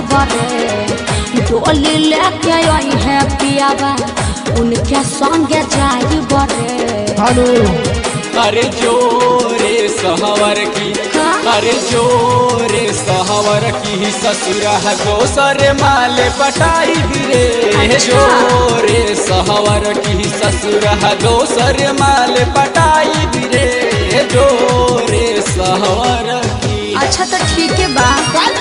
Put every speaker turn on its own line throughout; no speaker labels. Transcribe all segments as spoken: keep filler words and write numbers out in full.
बरे डोली लेके आई है पियावा उनके संगे जाई बरे।
अरे जोरे सहवर की अरे जोरे सहवर की ससुरा दोसर माले पटाई रे। जोरे सहवर की ससुरा दोसर माले पटाई रे। जोरे सहवर की।
अच्छा तो ठीक है बा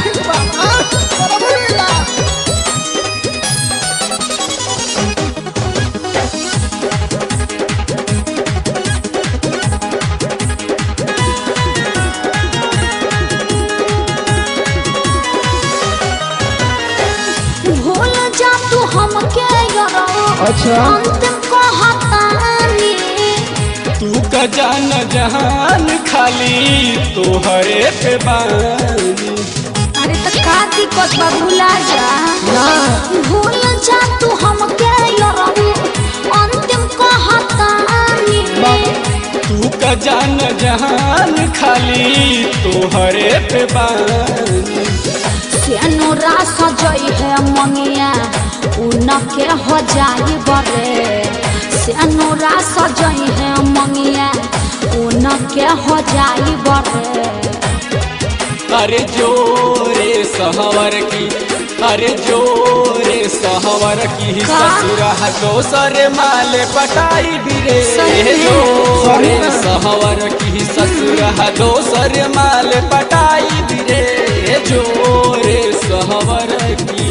अच्छा
अंतिम कहतानी
तू का जान जहान खाली तोहरे पे बानी।
अरे तो का दिक्कत बा भूला जा
ना
भूल जा तू हमके यारो अंतिम कहतानी
तू का जान जहान खाली तोहरे पे बानी।
सेनो रास जई है मंगिया उनके हो जाई बरे सेनो रास जई है मंगिया उनके हो जाई बरे।
अरे जोरे सहवर की अरे जोरे सहवर की ससुरा दोसर माले पटाई रे। जोरे सहवर की ससुरा दोसर माले पटाई रे। जोरे सहवर की।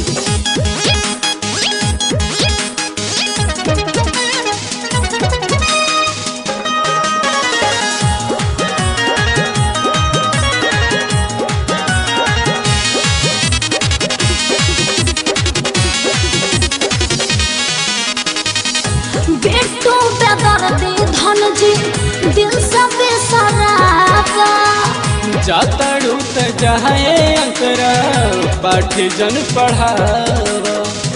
बेटू बेदर्दी धन जी दिल से बेसरावा
जातड़ू त जहाए अंतरा पाठ जन पढ़ावा।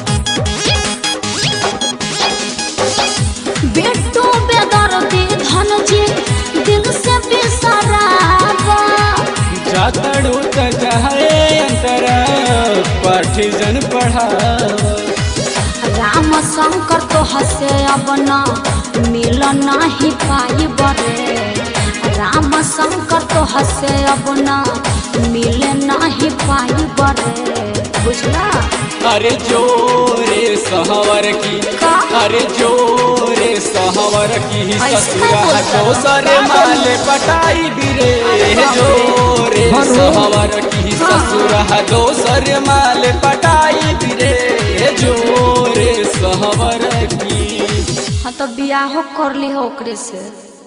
बेटू बेदर्दी धन जी दिल से बेसरावा
जातड़ू त जहाए अंतरा पाठ जन पढ़ावा।
राम शंकर तो हसे अब न मिल नहीं पाई बरे राम शंकर तो हसे अब न मिल नहीं पाई बरे बुझला।
अरे जोरे सहवर की अरे जोरे सहवर की ससुरा दोसर माले पटाई रे। जोरे सहवर की ससुरा दोसर माले पटाई रे। जोरे सहवर की।
हाँ तो बियाह कर ली हो ओकरे से।